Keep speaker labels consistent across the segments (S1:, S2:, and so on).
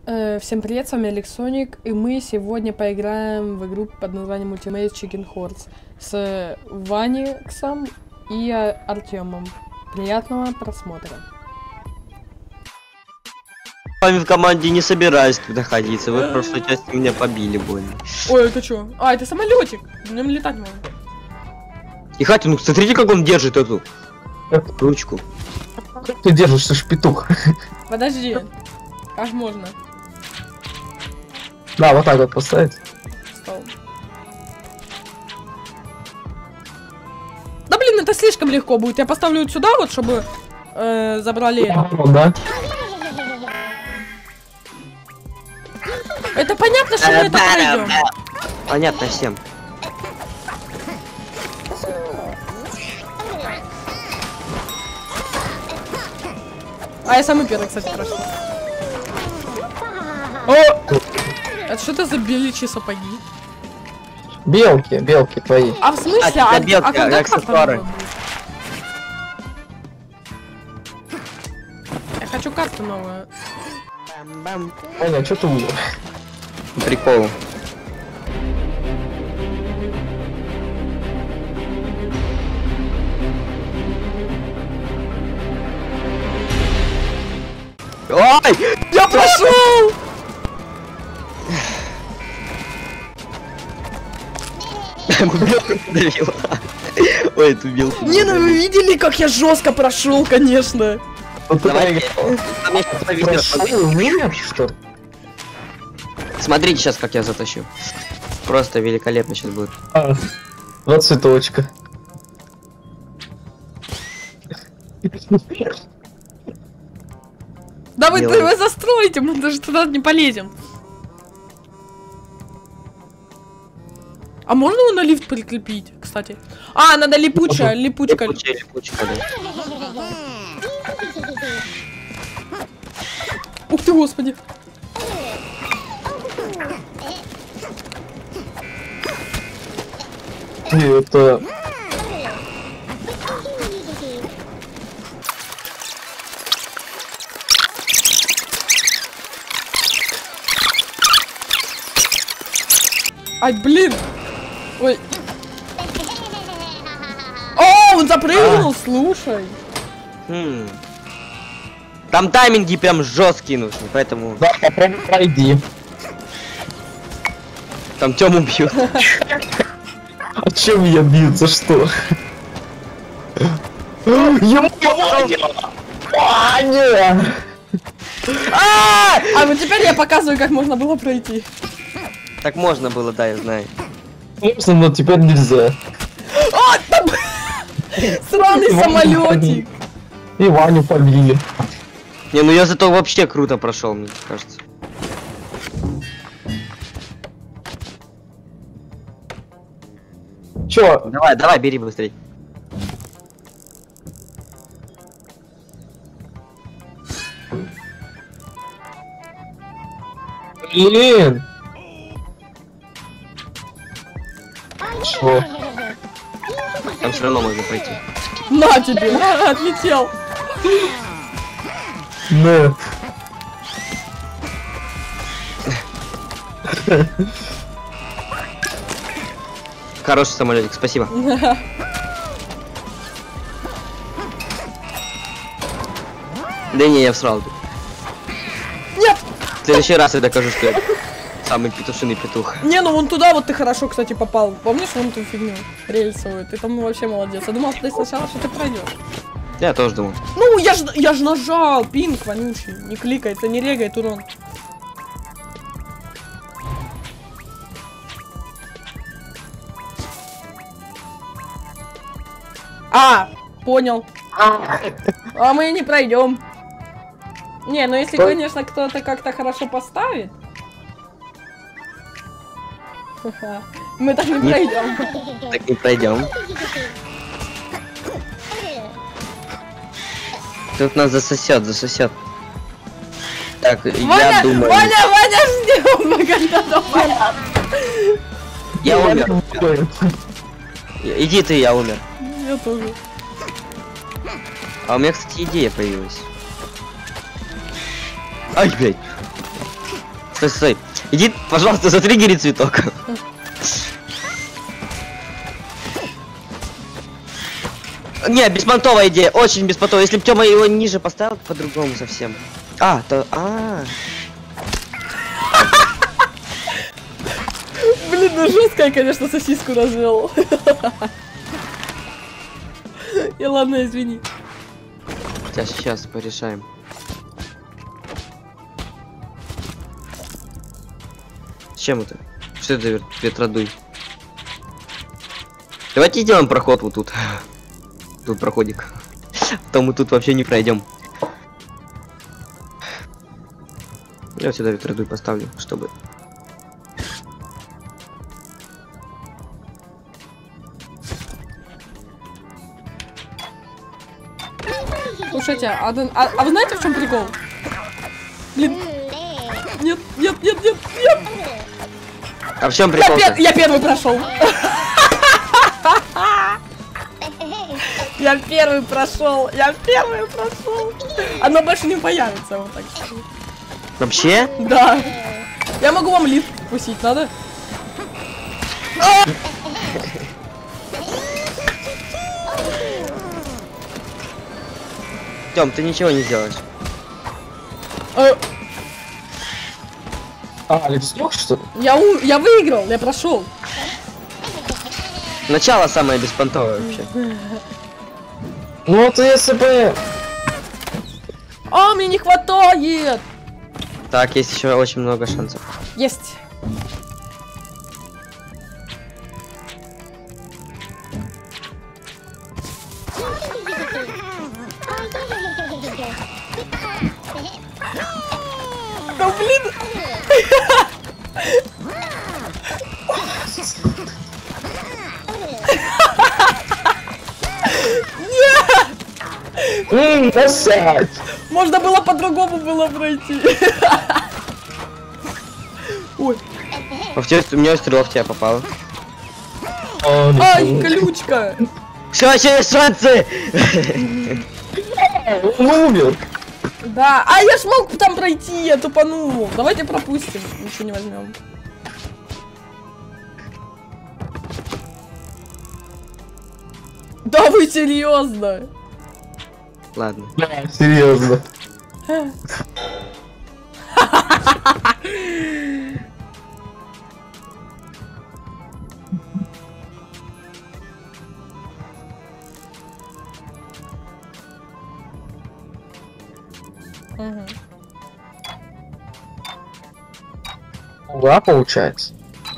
S1: Всем привет, с вами Алексоник, и мы сегодня поиграем в игру под названием Ultimate Chicken Horse с Ваниксом и Артемом. Приятного просмотра.
S2: С вами в команде не собираюсь тут находиться, вы в прошлой части меня побили больно.
S1: Ой, это что? А, это самолетик, на нем летать можно.
S2: И Хатя, ну смотрите, как он держит эту ручку.
S3: Как ты держишь, ты ж петух?
S1: Подожди, как можно?
S3: Да, вот так вот поставить.
S1: Стол. Да блин, это слишком легко будет. Я поставлю вот сюда вот, чтобы забрали это.
S3: Да.
S1: Это понятно, что мы это пройдем.
S2: Понятно всем.
S1: А я самый первый, кстати, прошел.
S3: О!
S1: Это что это за беличьи сапоги?
S3: Белки твои.
S1: А в смысле?
S2: А белки,
S1: когда
S2: аксессуары.
S1: карта новая будет? Я хочу карту новую.
S3: Аня, что ты умер?
S2: Прикол. Ой!
S1: Я прошел!
S2: Ой, эту белку.
S1: Не, ну вы видели, как я жестко прошел, конечно.
S2: Давайте.
S3: Что?
S2: Смотрите сейчас, как я затащу. Просто великолепно сейчас будет.
S3: Вот цветочка.
S1: Да вы
S2: Делаем.
S1: застроите, мы даже туда не полезем. А можно его на лифт прикрепить, кстати? А, надо липучая.
S2: Липучка, да.
S1: Ух ты, господи.
S3: И это...
S1: Ай, блин. Ой. О, он запрыгнул, слушай.
S2: Там тайминги прям жесткие нужны, поэтому
S3: Да, попробуй пройди.
S2: там Тему бьют.
S3: А чем я бью, за что? Аня!
S1: А вот теперь я показываю, как можно было пройти.
S2: Так можно было, да, я знаю.
S3: Можно, но теперь нельзя.
S1: А, там... Сраный самолетик.
S3: И Ваню побили.
S2: Не, ну я зато вообще круто прошел, мне кажется.
S3: Чё?
S2: Давай, бери быстрей.
S3: Блин! Чё?
S2: Там все равно можно пройти.
S1: На тебе, отлетел.
S3: Не.
S2: Хороший самолетик, спасибо. Да не, я всрал.
S1: Нет.
S2: В следующий раз я докажу, что я самый петушиный петух.
S1: Не, ну вон туда вот ты хорошо, кстати, попал. Помнишь вон эту фигню рельсовую? Ты там вообще молодец. Я думал, ты сначала, что ты пройдешь.
S2: Я тоже думал.
S1: Ну, я ж нажал, пинг вонючий. Не кликается, не регает урон. А, понял. А мы не пройдем. Не, ну если, конечно, кто-то как-то хорошо поставит. Мы так не пройдем.
S2: Так не пройдем. Тут нас засосет. Так, я думаю.
S1: Ваня, ждем, когда дома.
S2: Я умер. Иди ты, я умер.
S1: Я тоже.
S2: А у меня, кстати, идея появилась. Ай, блядь. Стой, стой. Иди, пожалуйста, затриггери цветок. Не, беспонтовая идея, очень беспонтовая. Если бы Тёма его ниже поставил, по-другому совсем.
S1: Блин, ну жесткая, конечно, сосиску развел. И ладно, извини.
S2: Сейчас порешаем. С чем это? Что это за ветродуй? Давайте сделаем проход вот тут. Тут проходик. А то мы тут вообще не пройдем. Я сюда ветродуй поставлю, чтобы...
S1: Слушайте, а вы знаете, в чем прикол? Блин. Нет.
S2: А в чем прикол?
S1: Я первый прошел. Я первый прошел. Оно больше не появится, вот так скажу.
S2: Вообще?
S1: Да. Я могу вам лифт пустить, надо?
S2: Тём, ты ничего не сделаешь.
S3: Алекс, смог что ли?
S1: Я выиграл, я прошел.
S2: Начало самое беспонтовое вообще.
S3: Ну вот если бы...
S1: А, мне не хватает.
S2: Так, есть еще очень много шансов.
S1: Есть. Да блин.
S3: Красавец!
S1: Можно было по-другому было пройти. Ой.
S2: У меня стрела в тебя попала.
S1: Ай, колючка.
S2: Все, еще есть шансы!
S3: Он умер!
S1: Да, а я ж мог там пройти, я тупанул. Давайте пропустим, ничего не возьмем. Да вы серьезно?
S2: Ладно.
S3: Да, серьезно. Да, получается.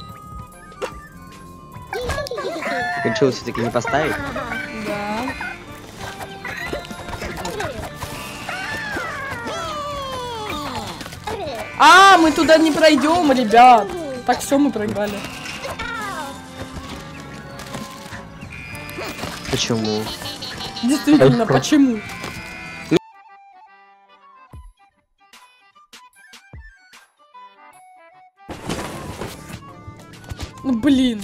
S2: Решил все-таки не поставить?
S1: Да. А, мы туда не пройдем, ребят. Так, все, мы проиграли.
S2: Почему?
S1: Действительно, почему? Ну блин.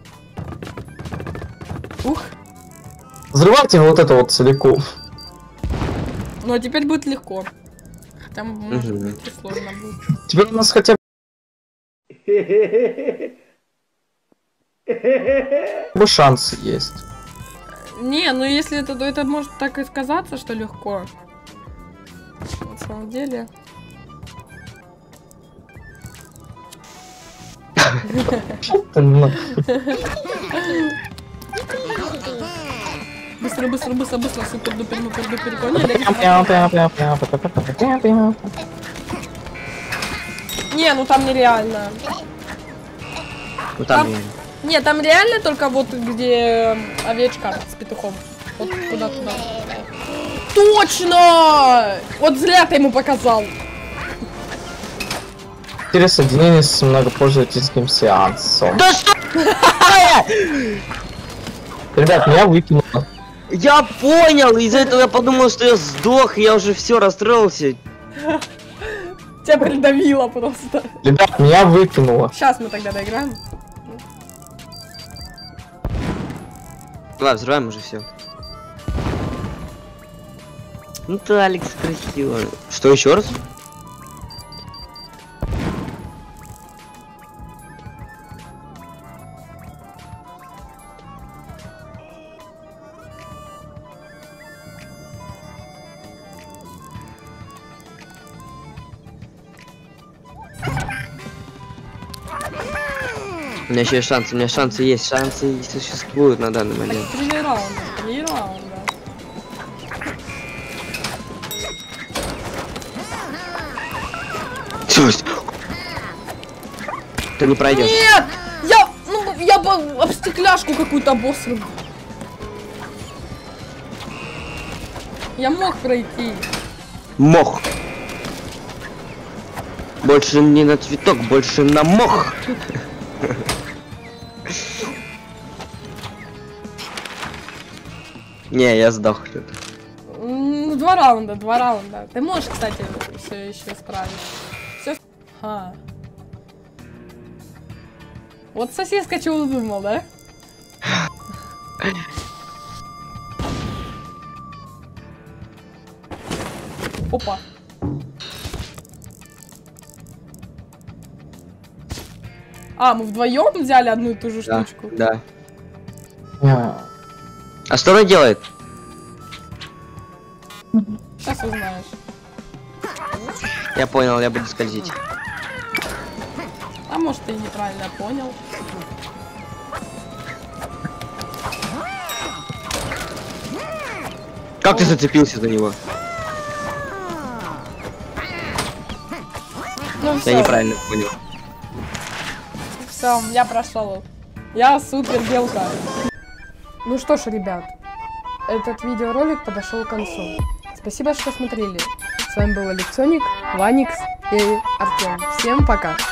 S1: Ух.
S3: Взрывайте вот это вот целиком.
S1: Ну а теперь будет легко. Хотя может быть и сложно будет.
S3: Теперь у нас хотя бы шансы есть.
S1: Не, ну если это, то это может так и сказаться, что легко. На самом деле. Быстро, быстро, быстро, быстро, супер, дупер, мупер, дупер, поняли? Не, ну там нереально.
S2: Ну там
S1: Не, там реально только вот где овечка с петухом. Вот туда-туда. Точно! Вот зря ты ему показал.
S3: Пересоединение с многопользовательским сеансом.
S2: Да что?
S3: Ребят, меня выкинуло.
S2: Я понял, из-за этого я подумал, что я сдох, и я уже все расстроился.
S1: Тебя придавило просто.
S3: Ребят, меня выкинуло.
S1: Сейчас мы тогда доиграем.
S2: Давай, взрываем уже все. Ну ты, Алекс, красиво. Что, еще раз? У меня еще есть шансы, у меня шансы существуют на данный момент.
S1: 3 раунда, 3 раунда.
S2: Чёсть! Ты не пройдешь.
S1: Нет! Я бы об стекляшку какую-то обосрал. Я мог пройти.
S2: Мох. Больше не на цветок, больше на мох. Не, я сдох.
S1: 2 раунда, 2 раунда. Ты можешь, кстати, все еще справиться. Все. Вот сосиска чего думал, да? Опа. А, мы вдвоем взяли одну и ту же
S2: Да,
S1: штучку.
S2: да.
S3: А,
S2: А что она делает?
S1: Сейчас узнаешь.
S2: Я понял, я буду скользить.
S1: А может, ты неправильно понял.
S2: Как ты зацепился за него?
S1: Ну
S2: Я
S1: все,
S2: неправильно понял.
S1: все, я прошел. Я супер белка. Ну что ж, ребят, этот видеоролик подошел к концу. Спасибо, что смотрели. С вами был Алексоник, Ваникс и Артем. Всем пока.